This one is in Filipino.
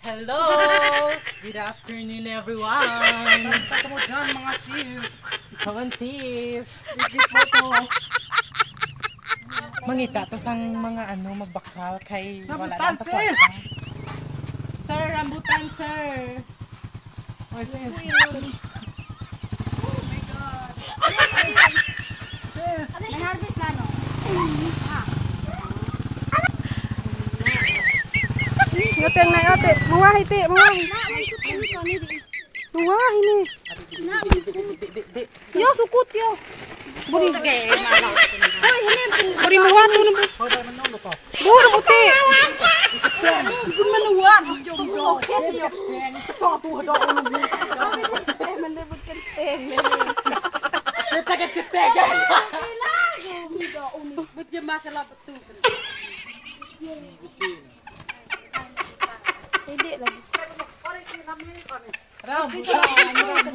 Hello! Good afternoon, everyone! Kata mo dyan, mga sis. Come on, sis! Ikit mo to. Mangita, tas ang mga magbakal kay wala Rambutan, na sis! Sir, rambutan, sir! Oh, sis. May harvest na, no? Ngoteng na ate, mawahi ti, mawahi. Mawahi ni. Yo sukut yo. Buri. Hoy, hini. Buri mawato na bu. Buri buti. Buri manuwat. Sa tuwa daw ako ng Manlebot kenteng. Tagat-titega! But yung masala pa ito. Hindi lagi. Rambutan!